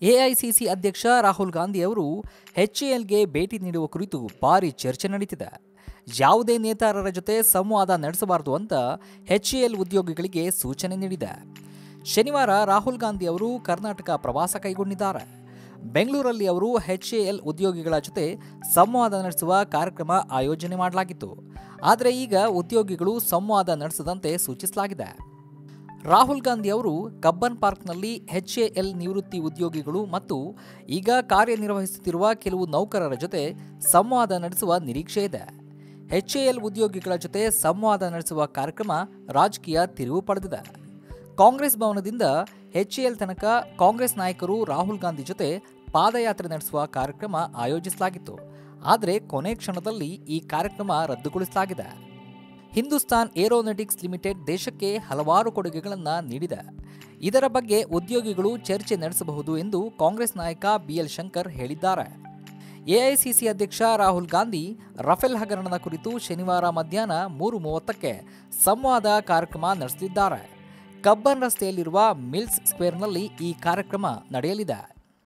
AICC ಅಧ್ಯಕ್ಷ ರಾಹುಲ್ ಗಾಂಧಿ ಅವರು ಎಚ್ಎಎಲ್ಗೆ ಭೇಟಿ ನೀಡುವ ಕುರಿತು ಭಾರಿ ಚರ್ಚೆ ನಡೆದಿದೆ. ಯಾವುದೇ ನೇತಾರರ ಜೊತೆ ಸಂವಾದ ನಡೆಸಬಾರದು ಅಂತ ಎಚ್ಎಎಲ್ ಉದ್ಯೋಗಿಗಳಿಗೆ ಸೂಚನೆ ನೀಡಿದೆ. ಶನಿವಾರ ರಾಹುಲ್ ಗಾಂಧಿ ಅವರು ಕರ್ನಾಟಕ ಪ್ರವಾಸ ಕೈಗೊಂಡಿದ್ದಾರೆ. ಬೆಂಗಳೂರಲ್ಲಿ ಅವರು ಎಚ್ಎಎಲ್ ಉದ್ಯೋಗಿಗಳ ಜೊತೆ ಸಂವಾದ ನಡೆಸುವ ಕಾರ್ಯಕ್ರಮ ಆಯೋಜನೆ ಮಾಡಲಾಗಿತ್ತು. ಆದರೆ ಈಗ ಉದ್ಯೋಗಿಗಳು ಸಂವಾದ ನಡೆಸದಂತೆ ಸೂಚಿಸಲಾಗಿದೆ. ರಾಹುಲ್ ಗಾಂಧಿ ಅವರು ಕಬ್ಬನ್ ಪಾರ್ಕ್ನಲ್ಲಿ ಎಚ್ಎಎಲ್ ನಿವೃತ್ತಿ ಉದ್ಯೋಗಿಗಳು ಮತ್ತು ಈಗ ಕಾರ್ಯನಿರ್ವಹಿಸುತ್ತಿರುವ ಕೆಲವು ನೌಕರರ ಜೊತೆ ಸಂವಾದ ನಡೆಸುವ ನಿರೀಕ್ಷೆ ಇದೆ. ಎಚ್ಎಎಲ್ ಉದ್ಯೋಗಿಗಳ ಜೊತೆ ಸಂವಾದ ನಡೆಸುವ ಕಾರ್ಯಕ್ರಮ ರಾಜಕೀಯ ತಿರುವು ಪಡೆದಿದೆ. ಕಾಂಗ್ರೆಸ್ ಭವನದಿಂದ ಎಚ್ಎಎಲ್ ತನಕ ಕಾಂಗ್ರೆಸ್ ನಾಯಕರು ರಾಹುಲ್ ಗಾಂಧಿ ಜೊತೆ ಪಾದಯಾತ್ರೆ ನಡೆಸುವ ಕಾರ್ಯಕ್ರಮ ಆಯೋಜಿಸಲಾಗಿತ್ತು. ಆದರೆ ಕೊನೆ ಕ್ಷಣದಲ್ಲಿ ಈ ಕಾರ್ಯಕ್ರಮ ರದ್ದುಗೊಳಿಸಲಾಗಿದೆ. ಹಿಂದೂಸ್ತಾನ್ ಏರೋನಾಟಿಕ್ಸ್ ಲಿಮಿಟೆಡ್ ದೇಶಕ್ಕೆ ಹಲವಾರು ಕೊಡುಗೆಗಳನ್ನು ನೀಡಿದೆ. ಇದರ ಬಗ್ಗೆ ಉದ್ಯೋಗಿಗಳು ಚರ್ಚೆ ನಡೆಸಬಹುದು ಎಂದು ಕಾಂಗ್ರೆಸ್ ನಾಯಕ ಬಿಎಲ್ ಶಂಕರ್ ಹೇಳಿದ್ದಾರೆ. ಎಐಸಿಸಿ ಅಧ್ಯಕ್ಷ ರಾಹುಲ್ ಗಾಂಧಿ ರಫೇಲ್ ಹಗರಣದ ಕುರಿತು ಶನಿವಾರ ಮಧ್ಯಾಹ್ನ 3:30ಕ್ಕೆ ಸಂವಾದ ಕಾರ್ಯಕ್ರಮ ನಡೆಸಲಿದ್ದಾರೆ. ಕಬ್ಬನ್ ರಸ್ತೆಯಲ್ಲಿರುವ ಮಿಲ್ಸ್ ಸ್ಕ್ವೇರ್ನಲ್ಲಿ ಈ ಕಾರ್ಯಕ್ರಮ ನಡೆಯಲಿದೆ.